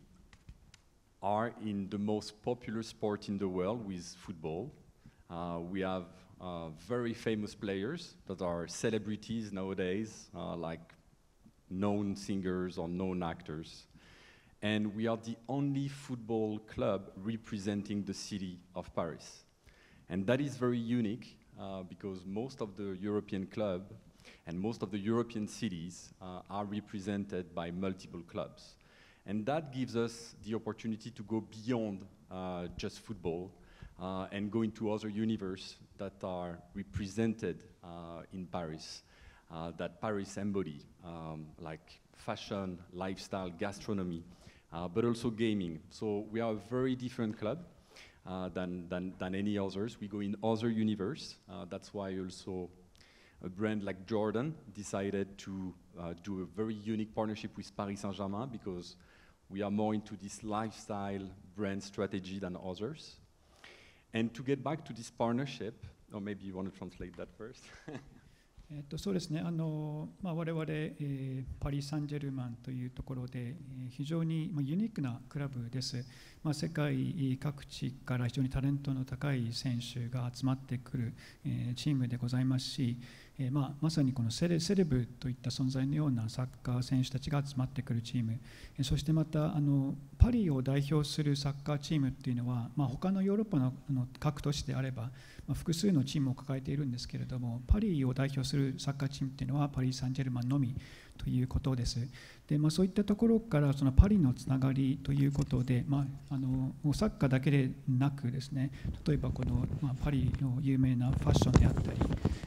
are in the most popular sport in the world with football. Uh, we have uh, very famous players that are celebrities nowadays, uh, like known singers or known actors. And we are the only football club representing the city of Paris. And that is very unique uh, because most of the European clubs and most of the European cities uh, are represented by multiple clubs. And that gives us the opportunity to go beyond uh, just football uh, and go into other universes that are represented uh, in Paris, uh, that Paris embody, um, like fashion, lifestyle, gastronomy, uh, but also gaming. So we are a very different club uh, than, than, than any others. We go in other universes. Uh, that's why also a brand like Jordan decided to uh, do a very unique partnership with Paris Saint-Germain, because we are more into this lifestyle brand strategy than others. And to get back to this partnership, or maybe you want to translate that first. えっとそうですね、あのまあ、我々、えー、パリ・サンジェルマンというところで、えー、非常に、まあ、ユニークなクラブです。まあ、世界各地から非常にタレントの高い選手が集まってくる、えー、チームでございますし、えーまあ、まさにこのセレ、セレブといった存在のようなサッカー選手たちが集まってくるチーム、えー、そしてまたあのパリを代表するサッカーチームっていうのは、まあ、他のヨーロッパの、あの各都市であれば、まあ、複数のチームを抱えているんですけれども、パリを代表するサッカーチームっていうのはパリ・サンジェルマンのみということです。でまあ、そういったところからそのパリのつながりということで、まあ、あのサッカーだけでなくですね、例えばこの、まあ、パリの有名なファッションであったり、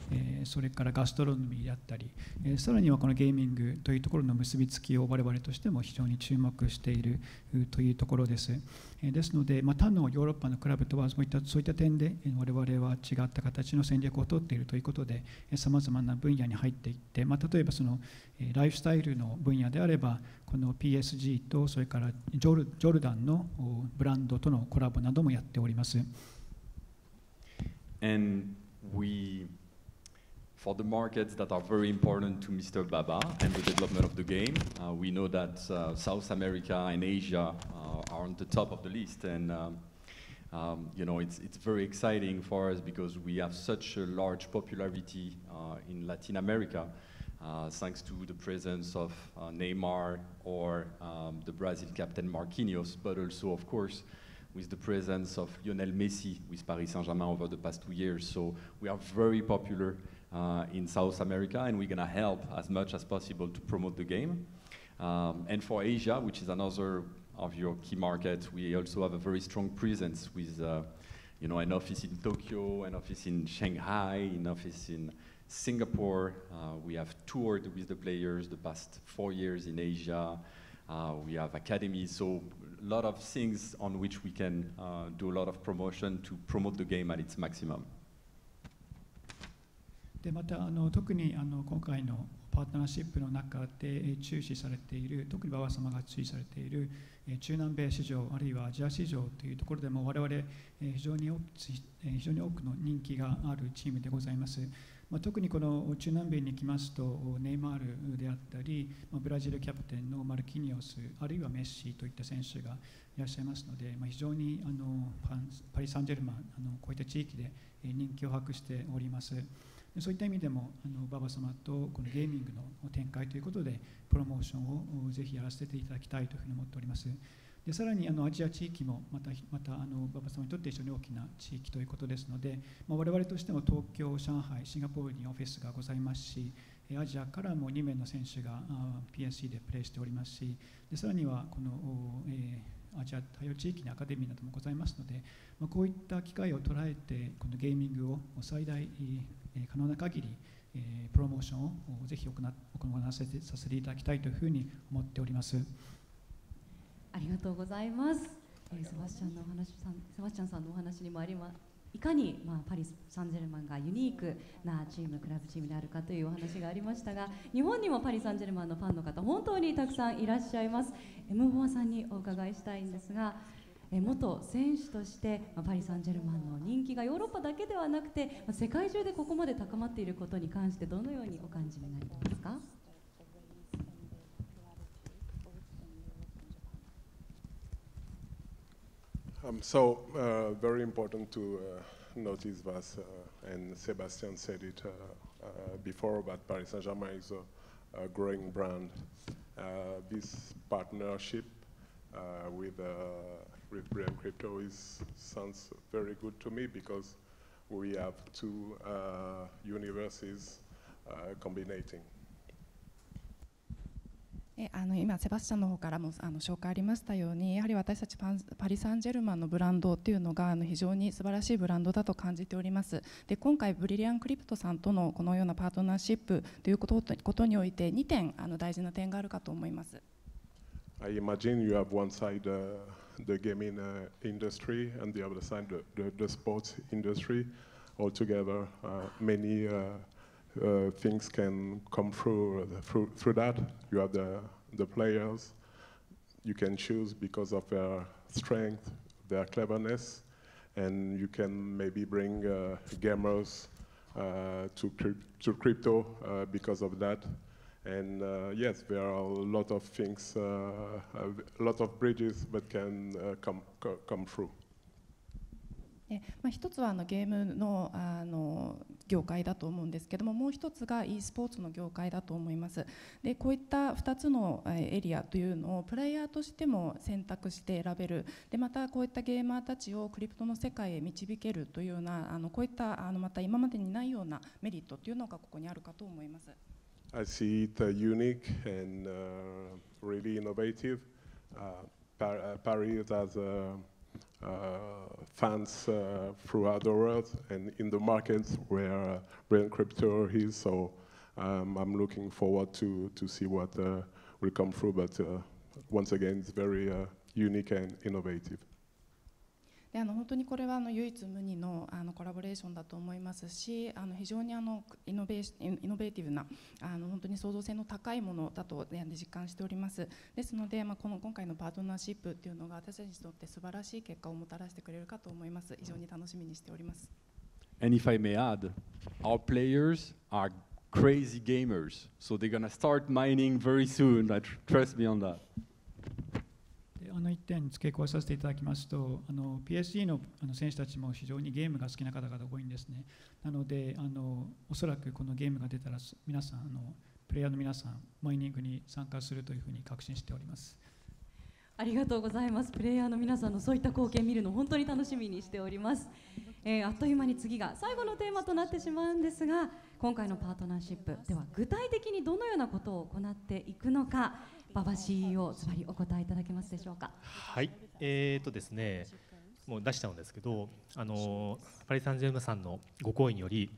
えー、それからガストロノミーであったり、えー、さらにはこのゲーミングというところの結びつきを我々としても非常に注目しているというところです。えー、ですので、まあ、他のヨーロッパのクラブとはそういったそういった点で我々は違った形の戦略を取っているということで、さまざまな分野に入っていって、まあ、例えばそのライフスタイルの分野であればこの ピーエスジー とそれからジョル、ジョルダンのブランドとのコラボなどもやっております。 And we, for the markets that are very important to Mister Baba and the development of the game, uh, we know that uh, South America and Asia uh, are on the top of the list, and um, um, you know it's it's very exciting for us because we have such a large popularity uh, in Latin America, uh, thanks to the presence of uh, Neymar or um, the Brazil captain Marquinhos, but also of course with the presence of Lionel Messi with Paris Saint-Germain over the past two years. So we are very popular uh, in South America, and we're going to help as much as possible to promote the game. Um, and for Asia, which is another of your key markets, we also have a very strong presence with uh, you know, an office in Tokyo, an office in Shanghai, an office in Singapore. Uh, we have toured with the players the past four years in Asia. Uh, we have academies, so a lot of things on which we can uh, do a lot of promotion to promote the game at its maximum. でまたあの特にあの今回のパートナーシップの中で注視されている、特に馬場様が注視されている中南米市場あるいはアジア市場というところでも我々非常に多く非常に多くの人気があるチームでございます。まあ、特にこの中南米に行きますとネイマールであったり、まあ、ブラジルキャプテンのマルキニオスあるいはメッシといった選手がいらっしゃいますので、まあ、非常にあのパリ・サンジェルマンあのこういった地域で人気を博しております。そういった意味でもあの馬場様とこのゲーミングの展開ということでプロモーションをぜひやらせていただきたいというふうに思っております。でさらにあのアジア地域もまたまたあの馬場様にとって非常に大きな地域ということですので、まあ、我々としても東京、上海、シンガポールにオフィスがございますし、アジアからもに名の選手が ピーエスシー でプレーしておりますし、でさらにはこの、えー、アジア多様地域にアカデミーなどもございますので、まあ、こういった機会を捉えてこのゲーミングを最大、えー、可能な限り、えー、プロモーションをぜひ行わせてさせていただきたいというふうに思っております。 ありがとうございます。えー、セバスチャンのお話さん、セバスチャンさんのお話にもあります。いかに、まあ、パリ・サンジェルマンがユニークなチーム、クラブチームであるかというお話がありましたが、日本にもパリ・サンジェルマンのファンの方本当にたくさんいらっしゃいます。エムフォアさんにお伺いしたいんですが、え元選手として、まあ、パリ・サンジェルマンの人気がヨーロッパだけではなくて、まあ、世界中でここまで高まっていることに関してどのようにお感じになりますか？ Um, so, uh, very important to uh, notice that, uh, and Sebastian said it uh, uh, before, that Paris Saint-Germain is a, a growing brand. Uh, this partnership uh, with, uh, with Brilliant Crypto is, sounds very good to me because we have two uh, universes uh, combinating. えあの今セバスチャンの方からもあの紹介ありましたように、やはり私たち パ, パリ・サンジェルマンのブランドっていうのがあの非常に素晴らしいブランドだと感じております。で今回ブリリアンクリプトさんとのこのようなパートナーシップということことにおいてにてんあの大事な点があるかと思います。 I imagine you have one side uh, the gaming uh, industry and the other side the, the, the sports industry. Altogether, uh, many uh, Uh, things can come through, uh, through through that. You have the the players. You can choose because of their strength, their cleverness, and you can maybe bring uh, gamers uh, to crypt to crypto uh, because of that. And uh, yes, there are a lot of things, uh, a lot of bridges that can uh, come co come through. えまあ、一つはあのゲームの、あの業界だと思うんですけども、もう一つが e スポーツの業界だと思います。でこういったふたつのエリアというのをプレイヤーとしても選択して選べる。でまたこういったゲーマーたちをクリプトの世界へ導けるというようなあのこういったあのまた今までにないようなメリットというのがここにあるかと思います。 I see it uh, unique and uh, really innovative. Uh, Par uh, Paris has a uh, fans uh, throughout the world and in the markets where uh, Brilliant Crypto is. So um, I'm looking forward to, to see what uh, will come through. But uh, once again, it's very uh, unique and innovative. であの本当にこれはあの唯一無二のあのコラボレーションだと思いますし、あの非常にあのイノベーシイノベーティブなあの本当に創造性の高いものだと実感しております。ですので、まあ、この今回のパートナーシップっていうのが私たちにとって素晴らしい結果をもたらしてくれるかと思います。非常に楽しみにしております。 And if I may add, our players are crazy gamers, so they're gonna start mining very soon. I tr- trust me on that. あの一点付け加えさせていただきますと、あの ピーエスジー の, あの選手たちも非常にゲームが好きな方々が多いんですね。なのであのおそらくこのゲームが出たら皆さんあのプレイヤーの皆さんマイニングに参加するというふうに確信しております。 ありがとうございます。プレイヤーの皆さんのそういった光景見るの本当に楽しみにしております。えー、あっという間に次が最後のテーマとなってしまうんですが、今回のパートナーシップでは具体的にどのようなことを行っていくのか、馬場 シーイーオー ズバリお答えいただけますでしょうか。 はい、えーとですね、もう出しちゃうんですけど、あのパリ・サンジェルマンさんのご好意により、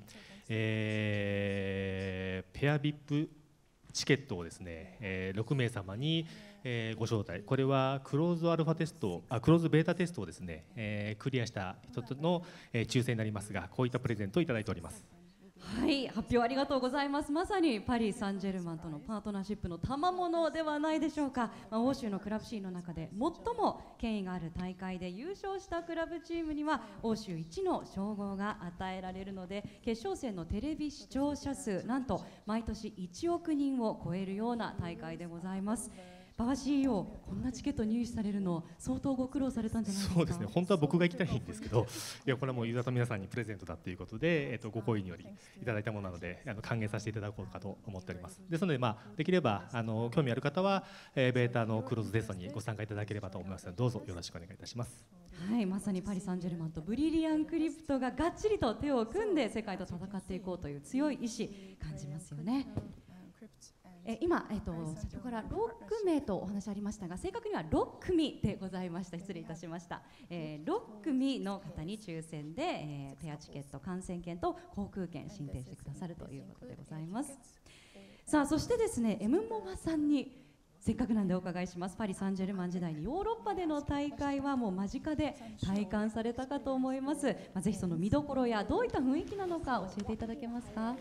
えー、ペア ブイアイピー チケットをですね、えー、ろくめいさまに、えー、ご招待。これはクローズアルファテスト、あクローズベータテストをですね、えー、クリアした人の、えー、抽選になりますが、こういったプレゼントをいただいております。 はい、発表ありがとうございます。まさにパリ・サンジェルマンとのパートナーシップの賜物ではないでしょうか。まあ、欧州のクラブシーンの中で最も権威がある大会で優勝したクラブチームには欧州一の称号が与えられるので、決勝戦のテレビ視聴者数なんと毎年いちおくにんを超えるような大会でございます。馬場 シーイーオー、こんなチケット入手されるの相当ご苦労されたんじゃないですか。 そうですね、本当は僕が行きたいんですけど、いやこれはもうユーザーの皆さんにプレゼントだということで、えっと、ご好意によりいただいたものなので、あの還元させていただこうかと思っております。ですので、まあ、できればあの興味ある方は、えー、ベータのクローズテストにご参加いただければと思いますので、どうぞよろしくお願いいたします。 はい、まさにパリ・サンジェルマンとブリリアン・クリプトががっちりと手を組んで世界と戦っていこうという強い意志感じますよね。え今、えー、と先ほどからろくめいとお話ありましたが、正確にはろっくみでございました。失礼いたしました。えー、ろっくみの方に抽選で、えー、ペアチケット、観戦券と航空券申請してくださるということでございます。さあ、そしてですね、エムモマさんにせっかくなんでお伺いします。パリ・サンジェルマン時代にヨーロッパでの大会はもう間近で体感されたかと思います。まあ、ぜひその見どころやどういった雰囲気なのか教えていただけますか。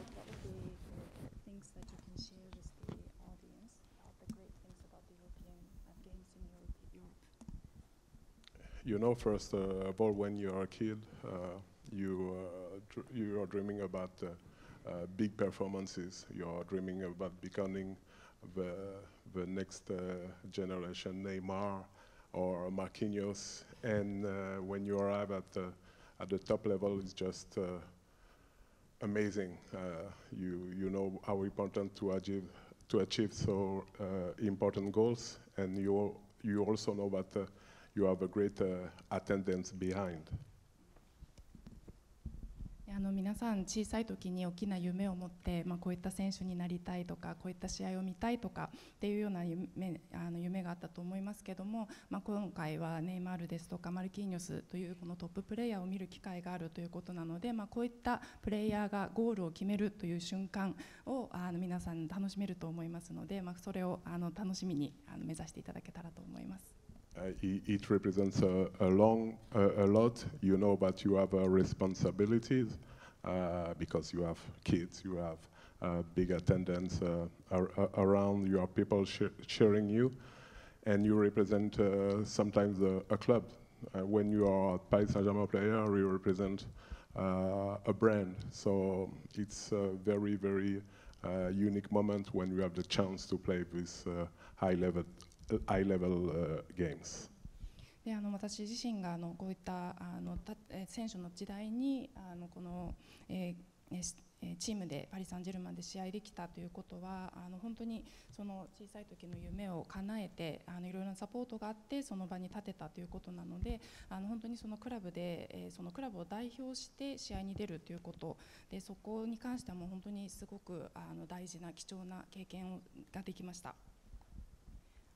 You know, first uh, of all, when you're a kid, uh, you uh, dr- you are dreaming about uh, uh, big performances. You're dreaming about becoming the the next uh, generation Neymar or Marquinhos. And uh, when you arrive at uh, at the top level, it's just uh, amazing. Uh, you you know how important to achieve to achieve so uh, important goals, and you you also know that. Uh, You have a great uh, attendance behind. あの皆さん小さい時に大きな夢を持って、まあ、こういった選手になりたいとか、こういった試合を見たいとかっていうような夢、あの夢があったと思いますけども、まあ、今回はネイマールですとかマルキーニョスというこのトッププレイヤーを見る機会があるということなので、まあ、こういったプレイヤーがゴールを決めるという瞬間をあの皆さん楽しめると思いますので、まあ、それをあの楽しみにあの目指していただけたらと思います。 Uh, it, it represents a, a long, uh, a lot. You know, but you have uh, responsibilities uh, because you have kids, you have uh, big attendance uh, ar- around. You have people sh- cheering you, and you represent uh, sometimes a, a club. Uh, when you are a Paris Saint-Germain player, you represent uh, a brand. So it's a very, very uh, unique moment when you have the chance to play this uh, high level. high level uh, games. であの私自身があのこういったあのた選手の時代にあのこの、えー、チームでパリ・サンジェルマンで試合できたということはあの本当にその小さい時の夢を叶えてあのいろいろなサポートがあってその場に立てたということなので、あの本当にそのクラブで、えー、そのクラブを代表して試合に出るということで、そこに関してはもう本当にすごくあの大事な貴重な経験をができました。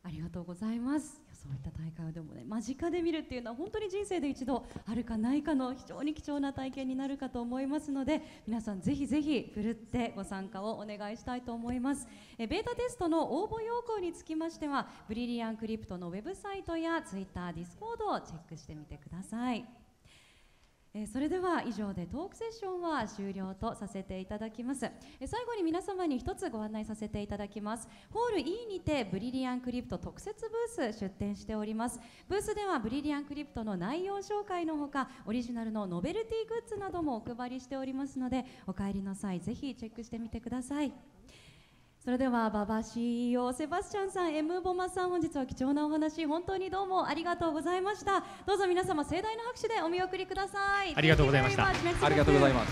ありがとうございます。そういった大会をでもね、間近で見るっていうのは本当に人生で一度あるかないかの非常に貴重な体験になるかと思いますので、皆さんぜひぜひふるってご参加をお願いしたいと思います。えベータテストの応募要項につきましては、ブリリアンクリプトのウェブサイトやツイッター、ディスコードをチェックしてみてください。えー、それでは以上でトークセッションは終了とさせていただきます。えー、最後に皆様に一つご案内させていただきます。ホール E にてブリリアンクリプト特設ブース出展しております。ブースではブリリアンクリプトの内容紹介のほか、オリジナルのノベルティグッズなどもお配りしておりますので、お帰りの際ぜひチェックしてみてください。それでは馬場 シーイーオー セバスチャンさん、 M ボマさん、本日は貴重なお話本当にどうもありがとうございました。どうぞ皆様盛大な拍手でお見送りください。 ありがとうございました。 ありがとうございます。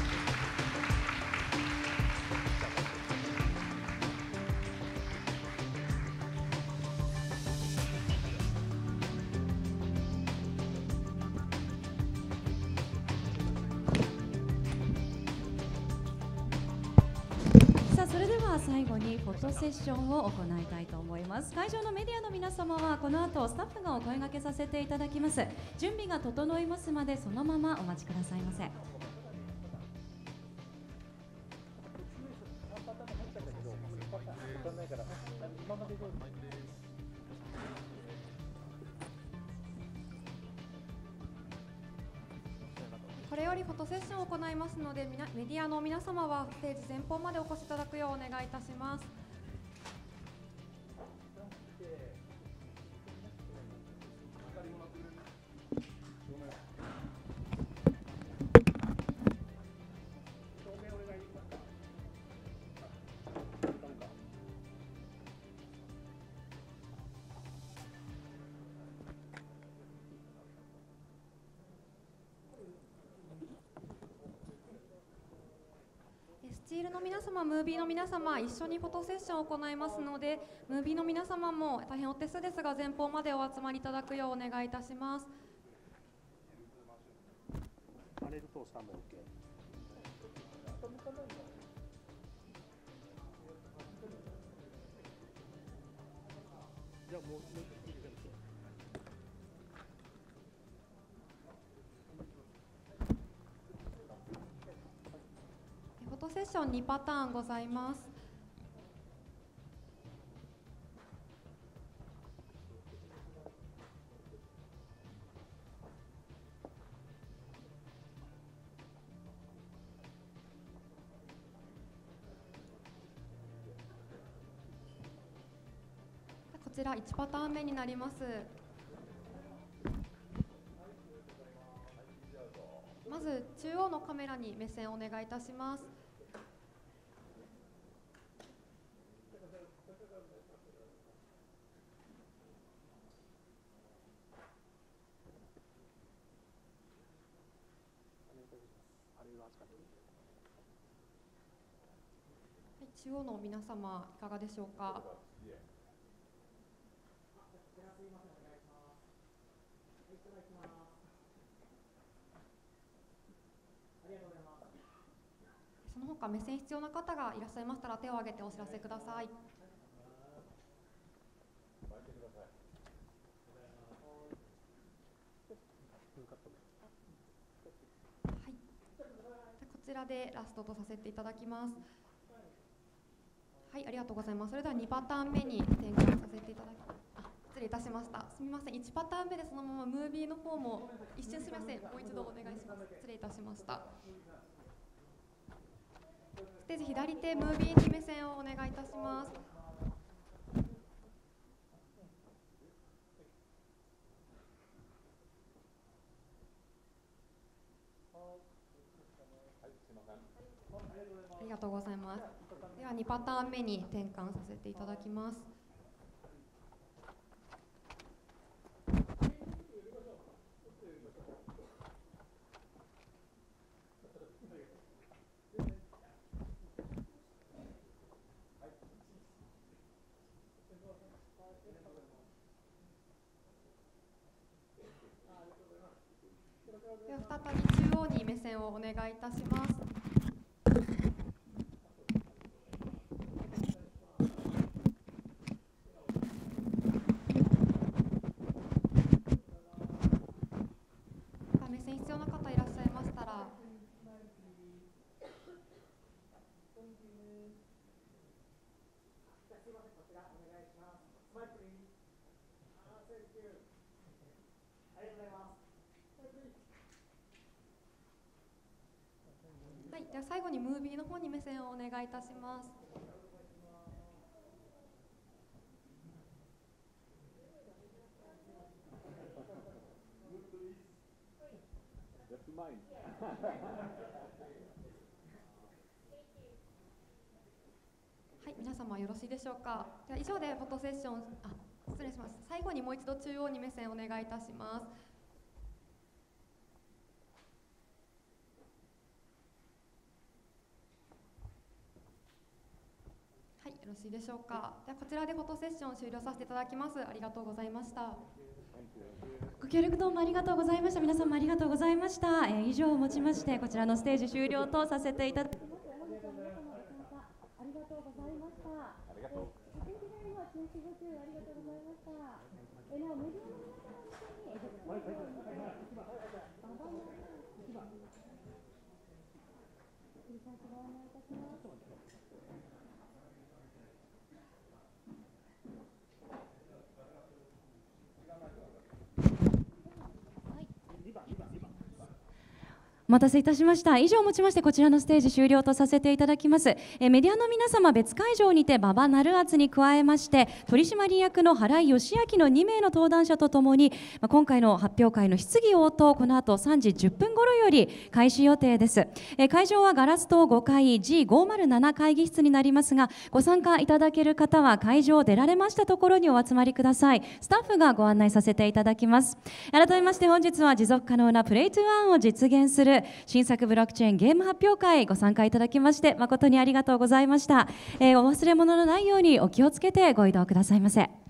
それでは最後にフォトセッションを行いたいと思います。会場のメディアの皆様はこの後スタッフがお声掛けさせていただきます。準備が整いますまでそのままお待ちくださいませ。 これよりフォトセッションを行いますので、メディアの皆様はステージ前方までお越しいただくようお願いいたします。スチールの皆様、ムービーの皆様、一緒にフォトセッションを行いますので、ムービーの皆様も大変お手数ですが前方までお集まりいただくようお願いいたします。パネル通したも OK。じゃあもうフォトセッションにパターンございます。こちらいちパターン目になります。まず中央のカメラに目線をお願いいたします。はい、中央の皆様いかがでしょうか。その他目線必要な方がいらっしゃいましたら手を挙げてお知らせください。はい、こちらでラストとさせていただきます。はい、ありがとうございます。それではにパターン目に転換させていただきます。あ、失礼いたしました。すみません、いちパターン目でそのままムービーの方も一瞬すみません、もう一度お願いします。失礼いたしました。ステージ左手ムービーに目線をお願いいたします。ありがとうございます。ではにパターン目に転換させていただきます。では再び中央に目線をお願いいたします。 はい、では最後にムービーの方に目線をお願いいたします。はい、皆様よろしいでしょうか。では以上でフォトセッション、あ、失礼します。最後にもう一度中央に目線をお願いいたします。はい、よろしいでしょうか。ではこちらでフォトセッションを終了させていただきます。ありがとうございました。 ご協力どうもありがとうございました。皆様ありがとうございました。えー、以上をもちましてこちらのステージ終了とさせていただきます。ありがとうございました。ありがとう。お天気では中止ご注意ありがとうございました。えー、なおメディアの皆様と一緒にえー、はいはいはいはい。ババの繰り返しご案内いたします。お待たせいたしました。以上をもちましてこちらのステージ終了とさせていただきます。えメディアの皆様、別会場にて馬場成篤に加えまして取締役の原井義明のに名の登壇者とともに、まあ、今回の発表会の質疑応答、この後さんじじゅっぷん頃より開始予定です。え会場はガラス棟ごかい ジーごーまるなな 会議室になりますが、ご参加いただける方は会場を出られましたところにお集まりください。スタッフがご案内させていただきます。改めまして本日は持続可能なプレイトゥワンを実現する新作ブロックチェーンゲーム発表会、ご参加いただきまして誠にありがとうございました。えー、お忘れ物のないようにお気をつけてご移動くださいませ。